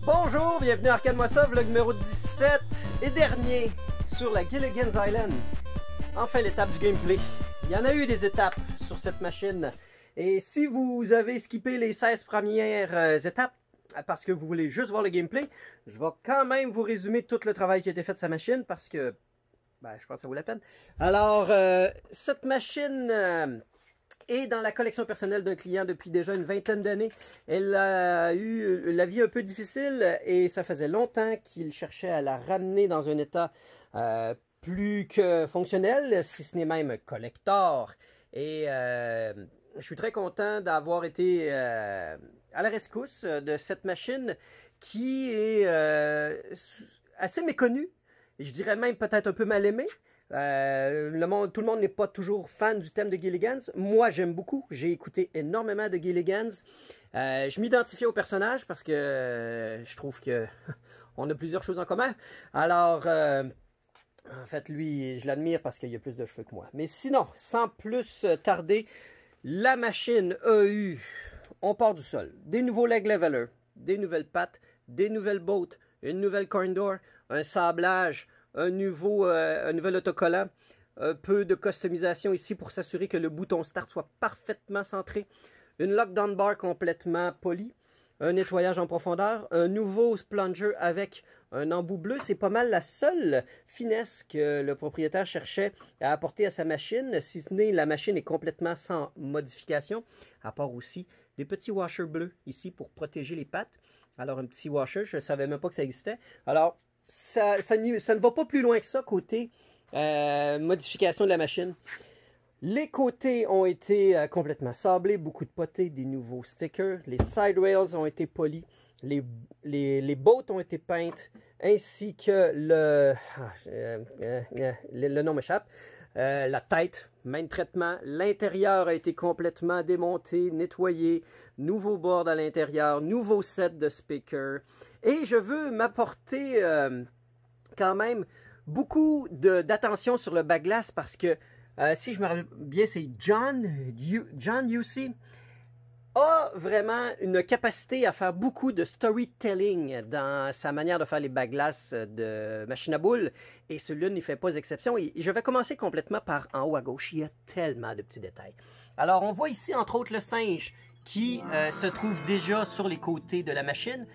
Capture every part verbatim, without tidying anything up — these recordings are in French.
Bonjour, bienvenue à Arcade Moi Ça, vlog numéro dix-sept et dernier sur la Gilligan's Island. Enfin l'étape du gameplay. Il y en a eu des étapes sur cette machine. Et si vous avez skippé les seize premières euh, étapes, parce que vous voulez juste voir le gameplay, je vais quand même vous résumer tout le travail qui a été fait de sa machine, parce que ben, je pense que ça vaut la peine. Alors, euh, cette machine... Euh, Et dans la collection personnelle d'un client depuis déjà une vingtaine d'années. Elle a eu la vie un peu difficile et ça faisait longtemps qu'il cherchait à la ramener dans un état euh, plus que fonctionnel, si ce n'est même collector. Et euh, je suis très content d'avoir été euh, à la rescousse de cette machine qui est euh, assez méconnue. Et je dirais même peut-être un peu mal aimée. Euh, le monde, tout le monde n'est pas toujours fan du thème de Gilligan's. Moi, j'aime beaucoup. J'ai écouté énormément de Gilligan's. Euh, je m'identifiais au personnage parce que euh, je trouve que on a plusieurs choses en commun. Alors, euh, en fait, lui, je l'admire parce qu'il a plus de cheveux que moi. Mais sinon, sans plus tarder, la machine a eu... On part du sol. Des nouveaux leg levelers, des nouvelles pattes, des nouvelles bottes, une nouvelle corn door, un sablage, un nouveau, euh, un nouvel autocollant, un peu de customisation ici pour s'assurer que le bouton start soit parfaitement centré, une lockdown bar complètement polie, un nettoyage en profondeur, un nouveau plunger avec un embout bleu. C'est pas mal la seule finesse que le propriétaire cherchait à apporter à sa machine, si ce n'est la machine est complètement sans modification, à part aussi des petits washers bleus ici pour protéger les pattes. Alors un petit washer, je ne savais même pas que ça existait. Alors, Ça, ça, ça ne va pas plus loin que ça côté euh, modification de la machine. Les côtés ont été euh, complètement sablés, beaucoup de potés, des nouveaux stickers. Les side rails ont été polis, les, les, les bottes ont été peintes, ainsi que le... Ah, euh, euh, le, le nom m'échappe. Euh, la tête, même traitement. L'intérieur a été complètement démonté, nettoyé. Nouveau board à l'intérieur, nouveau set de speakers. Et je veux m'apporter euh, quand même beaucoup d'attention sur le backglass parce que, euh, si je me rappelle bien, c'est John, John Yusi a vraiment une capacité à faire beaucoup de storytelling dans sa manière de faire les backglass de machine à boules. Et celui-là n'y fait pas exception. Et je vais commencer complètement par en haut à gauche. Il y a tellement de petits détails. Alors, on voit ici, entre autres, le singe qui euh, se trouve déjà sur les côtés de la machine,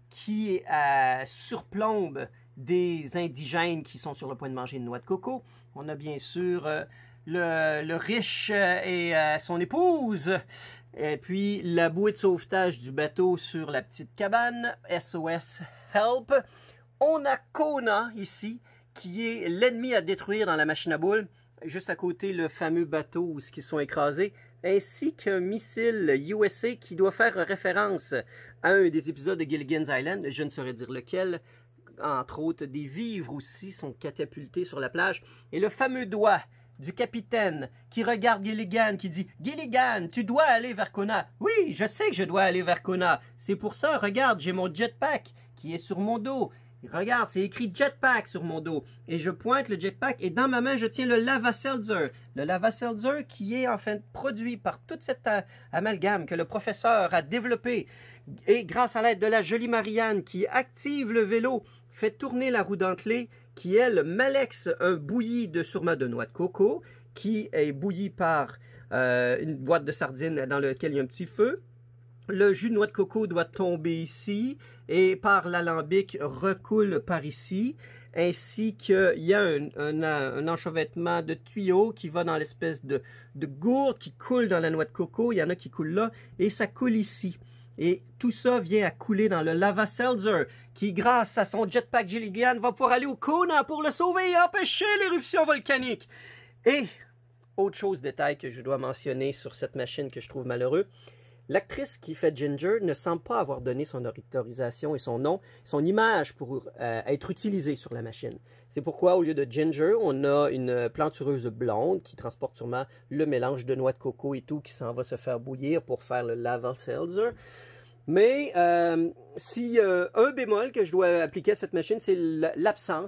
qui euh, surplombe des indigènes qui sont sur le point de manger une noix de coco. On a bien sûr euh, le, le riche et euh, son épouse. Et puis, la bouée de sauvetage du bateau sur la petite cabane, S O S Help. On a Kona, ici, qui est l'ennemi à détruire dans la machine à boules. Juste à côté, le fameux bateau où ils sont écrasés. Ainsi qu'un missile U S A qui doit faire référence à un des épisodes de Gilligan's Island. Je ne saurais dire lequel. Entre autres, des vivres aussi sont catapultés sur la plage. Et le fameux doigt du capitaine qui regarde Gilligan, qui dit « Gilligan, tu dois aller vers Kona. »« Oui, je sais que je dois aller vers Kona. C'est pour ça, regarde, j'ai mon jetpack qui est sur mon dos. Regarde, c'est écrit jetpack sur mon dos. » Et je pointe le jetpack et dans ma main, je tiens le Lava Seltzer. Le Lava Seltzer qui est enfin produit par toute cette amalgame que le professeur a développé. Et grâce à l'aide de la jolie Marianne qui active le vélo, fait tourner la roue dentelée, qui, elle, malaxe un bouilli de sûrement de noix de coco, qui est bouilli par euh, une boîte de sardines dans laquelle il y a un petit feu. Le jus de noix de coco doit tomber ici et par l'alambic recoule par ici, ainsi qu'il y a un, un, un enchevêtrement de tuyaux qui va dans l'espèce de, de gourde qui coule dans la noix de coco. Il y en a qui coulent là et ça coule ici. Et tout ça vient à couler dans le Lava Seltzer, qui, grâce à son jetpack Gilligan, va pouvoir aller au Kona pour le sauver et empêcher l'éruption volcanique. Et, autre chose, détail que je dois mentionner sur cette machine que je trouve malheureux, l'actrice qui fait Ginger ne semble pas avoir donné son autorisation et son nom, son image pour euh, être utilisée sur la machine. C'est pourquoi, au lieu de Ginger, on a une plantureuse blonde qui transporte sûrement le mélange de noix de coco et tout, qui s'en va se faire bouillir pour faire le Lava Seltzer. Mais euh, si euh, un bémol que je dois appliquer à cette machine, c'est l'absence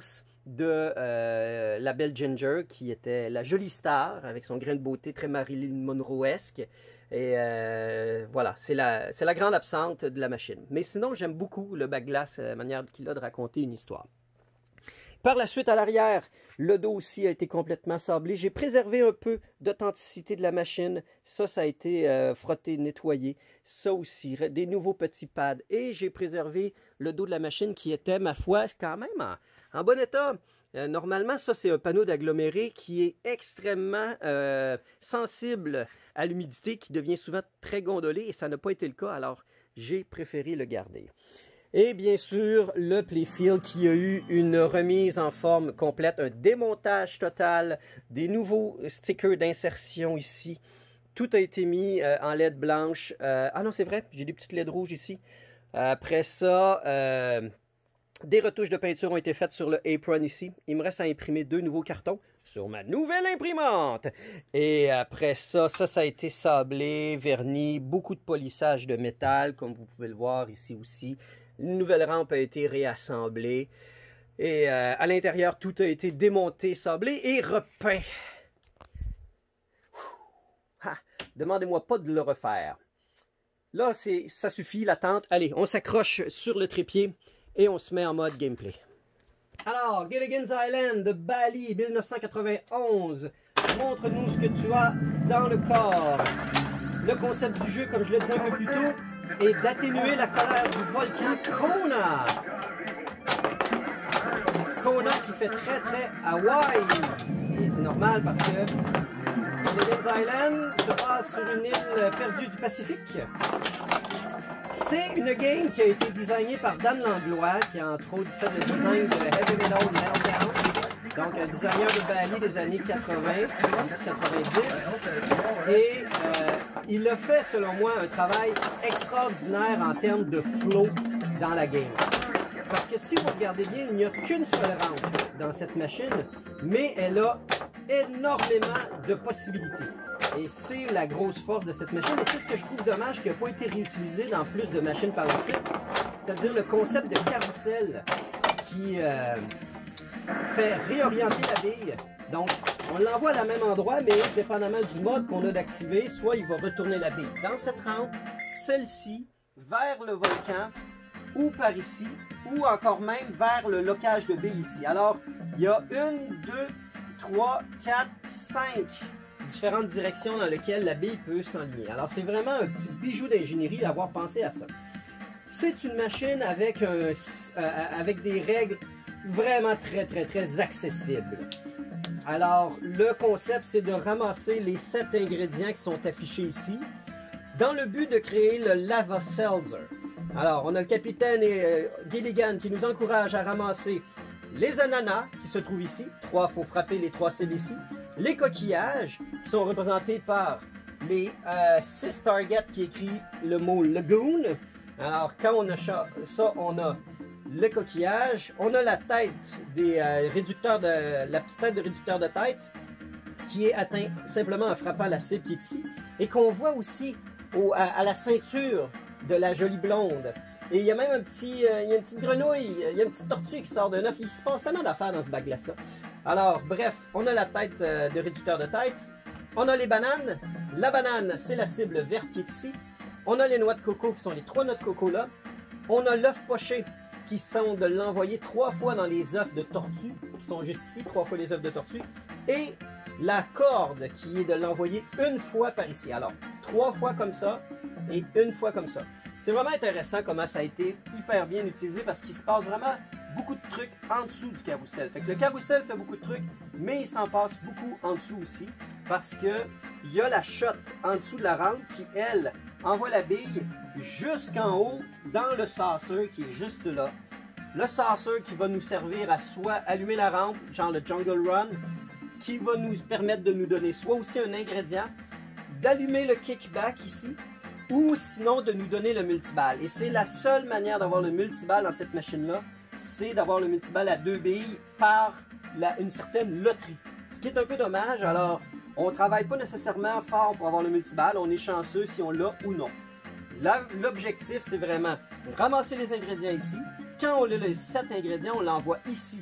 de euh, la belle Ginger, qui était la jolie star, avec son grain de beauté très Marilyn Monroe-esque. Et euh, voilà, c'est la, c'est la grande absente de la machine. Mais sinon, j'aime beaucoup le backglass, la manière qu'il a de raconter une histoire. Par la suite, à l'arrière, le dos aussi a été complètement sablé. J'ai préservé un peu d'authenticité de la machine. Ça, ça a été euh, frotté, nettoyé. Ça aussi, des nouveaux petits pads. Et j'ai préservé le dos de la machine qui était, ma foi, quand même en, en bon état. Euh, normalement, ça, c'est un panneau d'aggloméré qui est extrêmement euh, sensible à l'humidité, qui devient souvent très gondolé, et ça n'a pas été le cas. Alors, j'ai préféré le garder. Et bien sûr, le playfield qui a eu une remise en forme complète, un démontage total, des nouveaux stickers d'insertion ici. Tout a été mis euh, en L E D blanche. Euh, ah non, c'est vrai, j'ai des petites L E D rouges ici. Après ça, euh, des retouches de peinture ont été faites sur le apron ici. Il me reste à imprimer deux nouveaux cartons sur ma nouvelle imprimante. Et après ça, ça, ça a été sablé, verni, beaucoup de polissage de métal, comme vous pouvez le voir ici aussi. Une nouvelle rampe a été réassemblée. Et euh, à l'intérieur, tout a été démonté, sablé et repeint. Demandez-moi pas de le refaire. Là, ça suffit, l'attente. Allez, on s'accroche sur le trépied et on se met en mode gameplay. Alors, Gilligan's Island de Bali, mille neuf cent quatre-vingt-onze. Montre-nous ce que tu as dans le corps. Le concept du jeu, comme je le disais un peu plus tôt, est d'atténuer la colère du volcan Kona. Kona qui fait très très Hawaï. Et c'est normal parce que Gilligan's Island se passe sur une île perdue du Pacifique. C'est une game qui a été designée par Dan Langlois, qui a entre autres fait le design de Heavy Metal Meltdown. Donc un designer de Bali des années quatre-vingt, quatre-vingt-dix. Et euh, il a fait, selon moi, un travail extraordinaire en termes de flow dans la game. Parce que si vous regardez bien, il n'y a qu'une seule rampe dans cette machine, mais elle a énormément de possibilités. Et c'est la grosse force de cette machine. Et c'est ce que je trouve dommage qui n'a pas été réutilisé dans plus de machines par la suite. C'est-à-dire le concept de carrousel qui euh, fait réorienter la bille. Donc, on l'envoie à la même endroit, mais dépendamment du mode qu'on a d'activer, soit il va retourner la bille dans cette rampe, celle-ci, vers le volcan, ou par ici, ou encore même vers le locage de billes ici. Alors, il y a une, deux, trois, quatre, cinq différentes directions dans lesquelles la bille peut s'enligner. Alors, c'est vraiment un petit bijou d'ingénierie d'avoir pensé à ça. C'est une machine avec, un, euh, avec des règles vraiment très, très, très accessibles. Alors, le concept, c'est de ramasser les sept ingrédients qui sont affichés ici dans le but de créer le Lava Seltzer. Alors, on a le capitaine euh, Gilligan qui nous encourage à ramasser les ananas qui se trouvent ici. Trois, il faut frapper les trois cibles ici. Les coquillages qui sont représentés par les euh, six targets qui écrit le mot Lagoon. Alors, quand on a ça, on a le coquillage, on a la tête des euh, réducteurs de la petite tête de réducteur de tête qui est atteint simplement en frappant la cible qui est ici et qu'on voit aussi au, à, à la ceinture de la jolie blonde. Et il y a même un petit, euh, il y a une petite grenouille, il y a une petite tortue qui sort d'un œuf. Il se passe tellement d'affaires dans ce backglass-là. Alors, bref, on a la tête euh, de réducteur de tête. On a les bananes. La banane, c'est la cible verte qui est ici. On a les noix de coco qui sont les trois noix de coco là. On a l'œuf poché qui sont de l'envoyer trois fois dans les œufs de tortue qui sont juste ici, trois fois les œufs de tortue. Et la corde qui est de l'envoyer une fois par ici. Alors, trois fois comme ça et une fois comme ça. C'est vraiment intéressant comment ça a été hyper bien utilisé parce qu'il se passe vraiment beaucoup de trucs en dessous du carrousel. Fait que le carrousel fait beaucoup de trucs, mais il s'en passe beaucoup en dessous aussi parce que il y a la shot en dessous de la rampe qui, elle, envoie la bille jusqu'en haut dans le saucer qui est juste là. Le saucer qui va nous servir à soit allumer la rampe, genre le Jungle Run, qui va nous permettre de nous donner soit aussi un ingrédient, d'allumer le kickback ici, ou sinon de nous donner le multiball. Et c'est la seule manière d'avoir le multiball dans cette machine-là, c'est d'avoir le multiball à deux billes par la, une certaine loterie. Ce qui est un peu dommage, alors on ne travaille pas nécessairement fort pour avoir le multiball, on est chanceux si on l'a ou non. L'objectif, c'est vraiment ramasser les ingrédients ici. Quand on a les sept ingrédients, on l'envoie ici,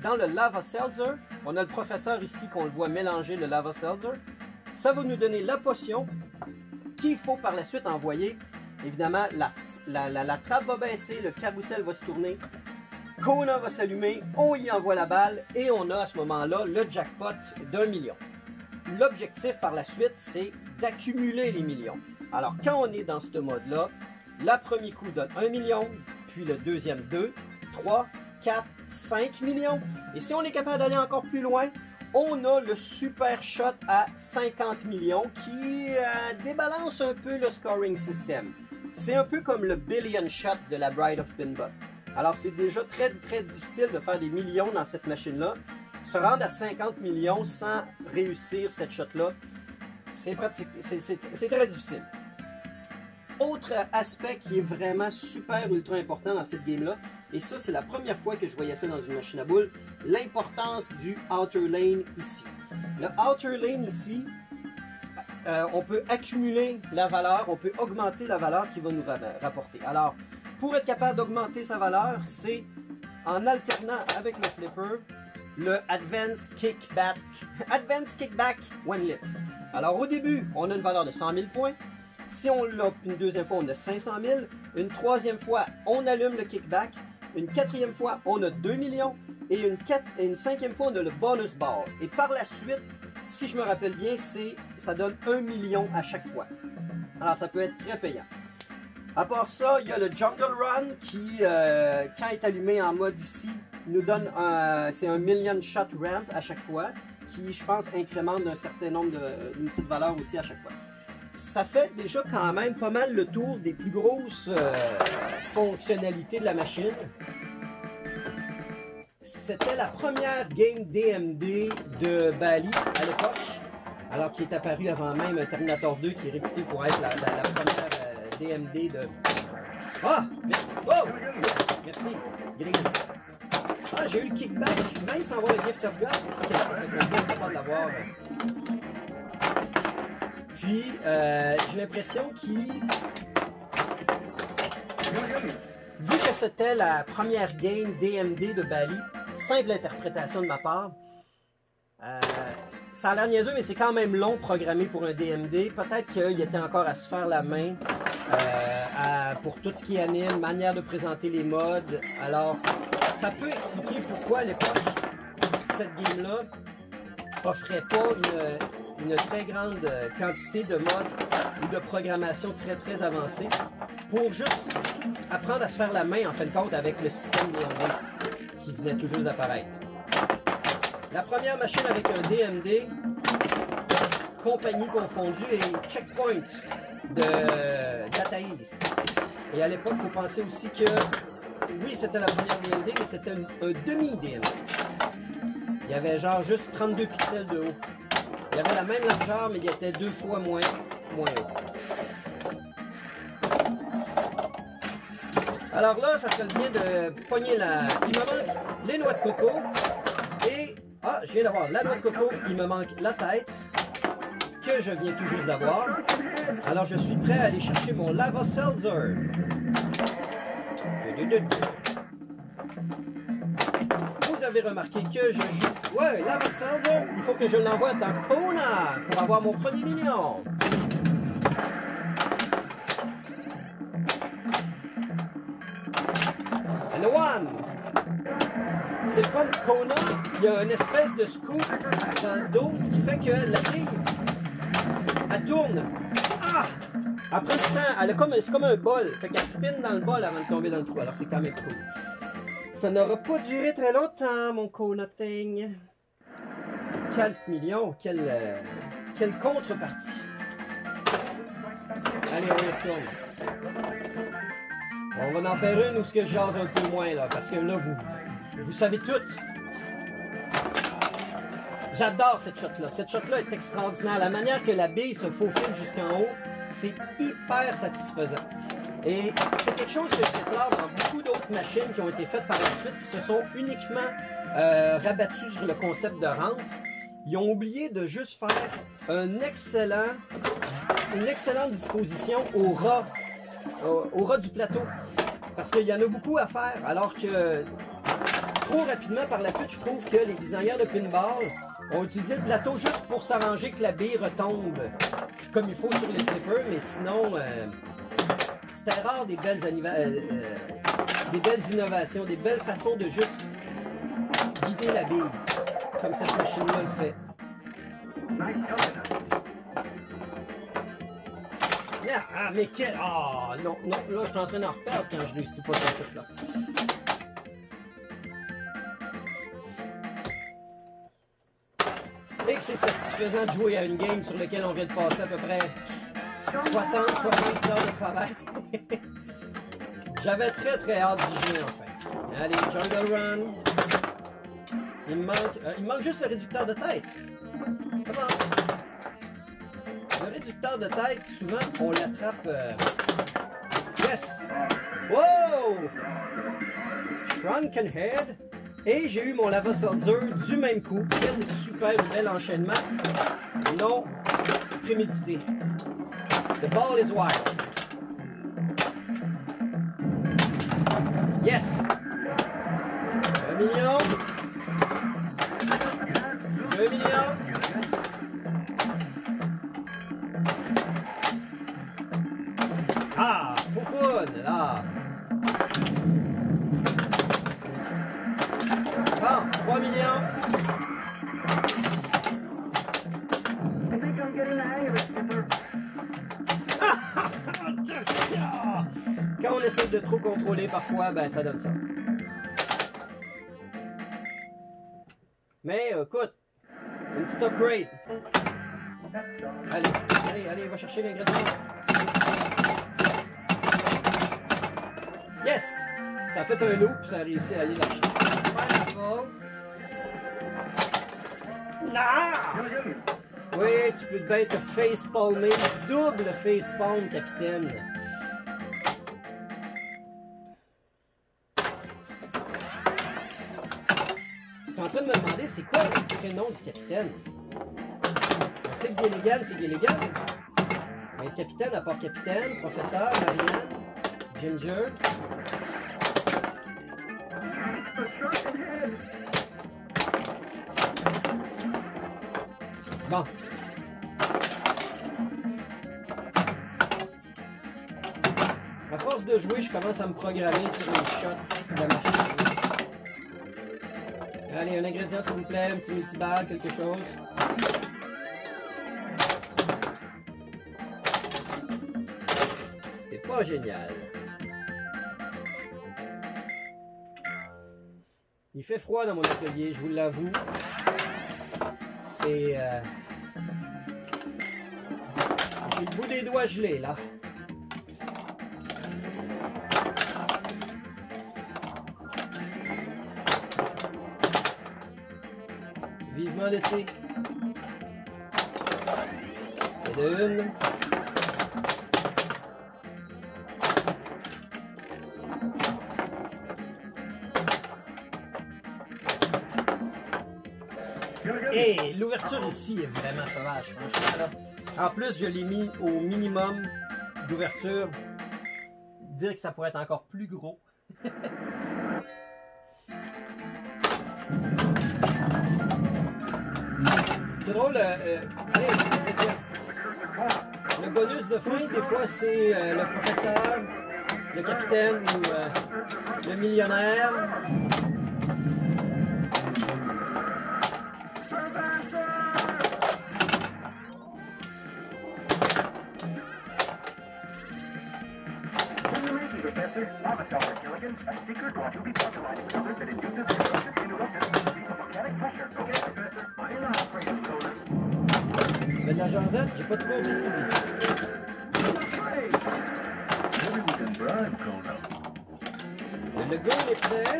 dans le Lava Seltzer. On a le professeur ici qu'on le voit mélanger le Lava Seltzer. Ça va nous donner la potion qu'il faut par la suite envoyer. Évidemment, la, la, la, la trappe va baisser, le carrousel va se tourner, Kona va s'allumer, on y envoie la balle et on a à ce moment-là le jackpot d'un million. L'objectif par la suite, c'est d'accumuler les millions. Alors, quand on est dans ce mode-là, le premier coup donne un million, puis le deuxième deux, trois, quatre, cinq millions. Et si on est capable d'aller encore plus loin, on a le super shot à cinquante millions qui euh, débalance un peu le scoring system. C'est un peu comme le billion shot de la Bride of Pinball. Alors c'est déjà très très difficile de faire des millions dans cette machine-là. Se rendre à cinquante millions sans réussir cette shot-là, c'est pratique, c'est très difficile. Autre aspect qui est vraiment super ultra important dans cette game-là, et ça c'est la première fois que je voyais ça dans une machine à boules, l'importance du outer lane ici. Le outer lane ici, euh, on peut accumuler la valeur, on peut augmenter la valeur qui va nous rapporter. Alors, pour être capable d'augmenter sa valeur, c'est en alternant avec le flipper, le Advance Kickback, Advance Kickback When Lit. Alors au début, on a une valeur de cent mille points. Si on l'a une deuxième fois, on a cinq cent mille. Une troisième fois, on allume le kickback. Une quatrième fois, on a deux millions. Et une, quatre, et une cinquième fois, on a le bonus ball. Et par la suite, si je me rappelle bien, ça donne un million à chaque fois. Alors ça peut être très payant. À part ça, il y a le Jungle Run qui, euh, quand il est allumé en mode ici, nous donne un, c'est un million shot ramp à chaque fois, qui, je pense, incrémente d'un certain nombre d'une petite valeur aussi à chaque fois. Ça fait déjà quand même pas mal le tour des plus grosses euh, fonctionnalités de la machine. C'était la première game D M D de Bally à l'époque, alors qui est apparu avant même Terminator deux, qui est réputé pour être la, la, la première euh, D M D de... Ah! Oh! Merci! Ah, j'ai eu le kickback, même sans avoir le gift of God. Ok, ça fait bien capable de l'avoir. Puis, euh, j'ai l'impression qu'il... Vu que c'était la première game D M D de Bally, simple interprétation de ma part, euh, ça a l'air niaiseux, mais c'est quand même long programmé pour un D M D. Peut-être qu'il était encore à se faire la main euh, à, pour tout ce qui anime, manière de présenter les modes. Alors, ça peut expliquer pourquoi à l'époque, cette game-là offrait pas une, une très grande quantité de modes ou de programmation très très avancée pour juste apprendre à se faire la main en fin de compte avec le système D M D qui venait tout juste d'apparaître. La première machine avec un D M D, compagnie confondue, et Checkpoint de Data East. Et à l'époque, il faut penser aussi que, oui, c'était la première D M D, mais c'était un, un demi-D M D. Il y avait genre juste trente-deux pixels de haut. Il y avait la même largeur, mais il était deux fois moins, moins haut. Alors là, ça serait bien de pogner la... Il me manque les noix de coco et... Ah, je viens d'avoir la noix de coco, il me manque la tête que je viens tout juste d'avoir. Alors je suis prêt à aller chercher mon Lava Seltzer. Vous avez remarqué que je joue... Ouais, Lava Seltzer, il faut que je l'envoie dans Kona pour avoir mon premier million. And one. C'est le fun, Kona, il y a une espèce de scoop dans le dos, ce qui fait que la grille, elle tourne. Ah! Après ce temps, elle est comme, c'est comme un bol, fait qu'elle spin dans le bol avant de tomber dans le trou, alors c'est quand même cool. Ça n'aura pas duré très longtemps, mon Kona thing. quatre millions, quelle, euh, quelle contrepartie. Allez, on y retourne. On va en faire une où ce que je jase un peu moins, là, parce que là, vous... Vous savez tout. J'adore cette shot-là. Cette shot-là est extraordinaire. La manière que la bille se faufile jusqu'en haut, c'est hyper satisfaisant. Et c'est quelque chose que je déplore dans beaucoup d'autres machines qui ont été faites par la suite, qui se sont uniquement euh, rabattues sur le concept de rampe. Ils ont oublié de juste faire un excellent, une excellente disposition au ras, au, au ras du plateau. Parce qu'il y en a beaucoup à faire, alors que trop rapidement par la suite, je trouve que les designers de pinball ont utilisé le plateau juste pour s'arranger que la bille retombe comme il faut sur les flippers, mais sinon, euh, c'était rare des belles, euh, euh, des belles innovations, des belles façons de juste guider la bille, comme cette machine-là le fait. Ah, mais quel... Ah, non, non, là, je suis en train d'en reperdre quand je réussis pas cette truc-là. Et que c'est satisfaisant de jouer à une game sur laquelle on vient de passer à peu près soixante à soixante heures de travail. J'avais très très hâte d'y jouer enfin. Allez, Jungle Run. Il me manque, euh, il me manque juste le réducteur de tête. Comment? Le réducteur de tête, souvent, on l'attrape... Euh... Yes! Wow! Shrunken Head. Et j'ai eu mon lava soldier du même coup. Quel super bel enchaînement. Non prémédité. The ball is wild. Yes! Un million. Un million. Ah! Poupoune, là! Bon, trois millions. Quand on essaie de trop contrôler parfois, ben ça donne ça. Mais écoute, une petite upgrade. Allez, allez, allez, va chercher l'ingrédient. Yes! Ça a fait un loop, ça a réussi à aller lâcher. Ah! Oui, tu peux bien te facepalmer, double facepalm, capitaine. Je suis en train de me demander c'est quoi le prénom du capitaine. On sait que Gilligan, c'est Gilligan. Mais le capitaine, à part capitaine, professeur, Marianne, Ginger. Bon. À force de jouer, je commence à me programmer sur les shots de la machine. Allez, un ingrédient s'il vous plaît, un petit multiballe, quelque chose. C'est pas génial. Il fait froid dans mon atelier, je vous l'avoue. C'est... Euh... J'ai le bout des doigts gelés, là. Vivement l'été. Et de une. Et l'ouverture ici est vraiment sauvage, franchement là. En plus, je l'ai mis au minimum d'ouverture. Dire que ça pourrait être encore plus gros. C'est drôle, euh, allez, le bonus de fin, des fois, c'est euh, le professeur, le capitaine ou euh, le millionnaire. Mais de la jasette, j'ai pas trop compris ce qu'il dit. Le gun est prêt.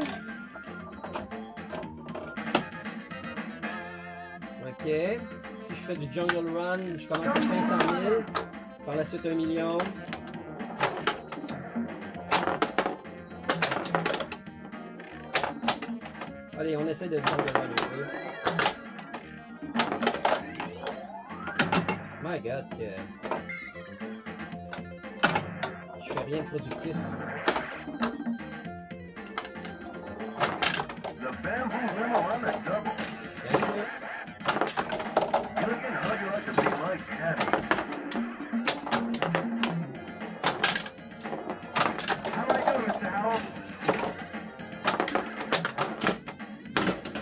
Ok. Si je fais du jungle run, je commence à cinq cent mille. Par la suite un million. Allez, on essaie de jungle run un peu. My God, que je fais rien de productif.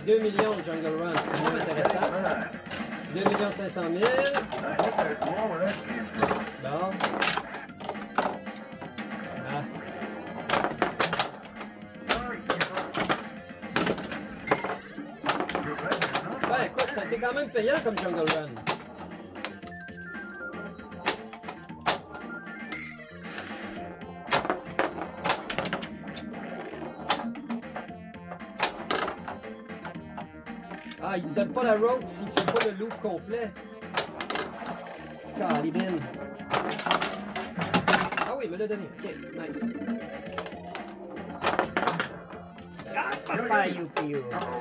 deux millions de Jungle Run, c'est quand même intéressant. deux millions cinq cent mille. Bon. Ah. Ben écoute, ça a été quand même payant comme Jungle Run. Ah, il ne donne pas la rope s'il ne fait pas le loop complet. Calibin. Ah oui, il me l'a donné. Ok, nice. Ah, papa, youpi,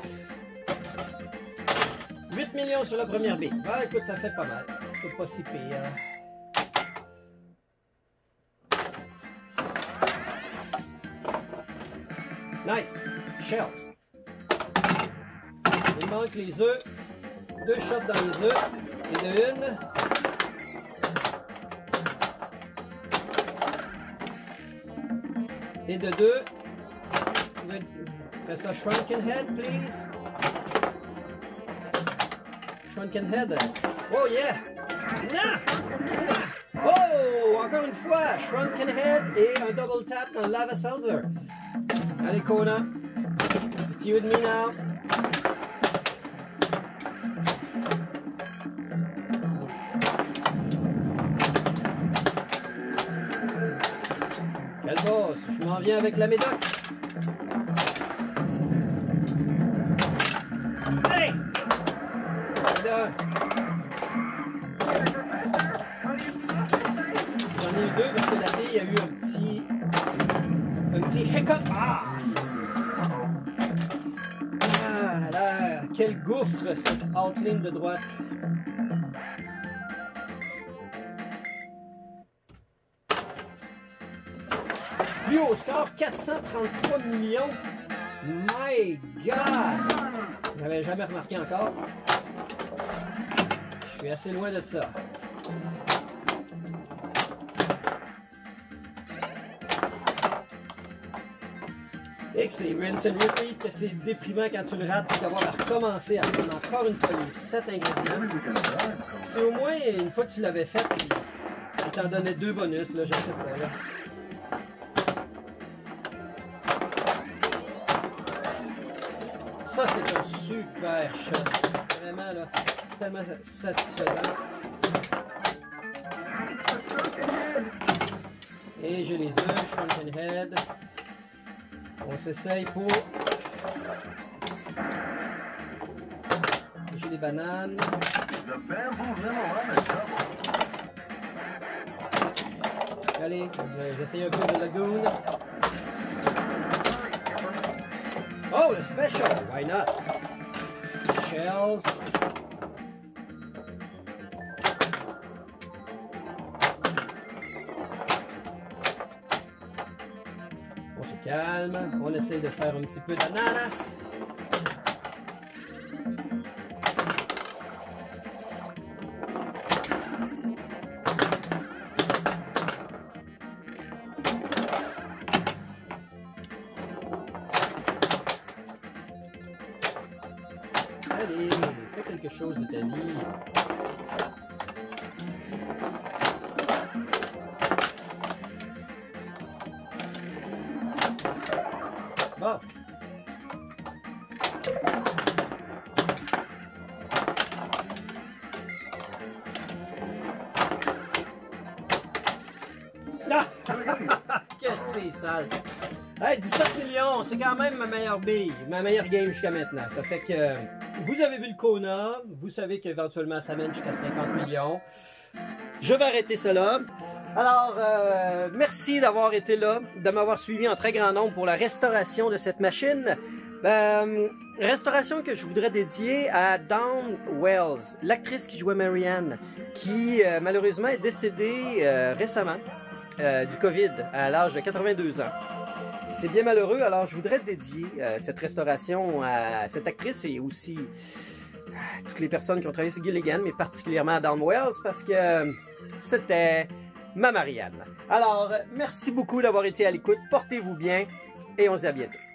huit millions sur la première bille. Ah, écoute, ça fait pas mal. C'est pas si pire. Nice. Shells. Il manque les œufs. Deux shots dans les œufs. Et de une. Et de deux. Fais ça, Shrunken Head, please. Shrunken Head. Oh yeah! Non! Oh! Encore une fois! Shrunken Head et un double tap dans Lava Seltzer. Allez, Kona. It's you and me now. Quelle bosse! Je m'en viens avec la médoc. Hey! J'en ai eu deux parce que la fille a eu un petit un petit hiccup. Ah! Ah là, quel gouffre cette outline de droite. Plus haut score, quatre cent trente-trois millions. My God! Je n'avais jamais remarqué encore. Je suis assez loin de ça. Et que c'est rinse and repeat, que c'est déprimant quand tu le rates et d'avoir à recommencer à prendre encore une fois les sept ingrédients. C'est au moins une fois que tu l'avais fait, il t'en donnait deux bonus, là, je sais pas. Là. Ça, c'est un super shot. Vraiment, là, tellement satisfaisant. Et j'ai les œufs, Shrunken Head. On s'essaye pour... J'ai des bananes. Allez, j'essaye un peu de lagoon. Oh, le special! Why not? Shells. On se calme. On essaie de faire un petit peu d'ananas. Allez, fais quelque chose de ta vie. Bon. Ah! Que c'est sale. Hey, dix-sept millions, c'est quand même ma meilleure bille, ma meilleure game jusqu'à maintenant. Ça fait que vous avez vu le Kona, vous savez qu'éventuellement ça mène jusqu'à cinquante millions. Je vais arrêter cela. Alors, euh, merci d'avoir été là, de m'avoir suivi en très grand nombre pour la restauration de cette machine. Euh, restauration que je voudrais dédier à Dawn Wells, l'actrice qui jouait Marianne, qui euh, malheureusement est décédée euh, récemment euh, du COVID à l'âge de quatre-vingt-deux ans. C'est bien malheureux, alors je voudrais dédier euh, cette restauration à cette actrice et aussi à toutes les personnes qui ont travaillé sur Gilligan, mais particulièrement à Dawn Wells, parce que euh, c'était ma Marianne. Alors, merci beaucoup d'avoir été à l'écoute, portez-vous bien et on se dit à bientôt.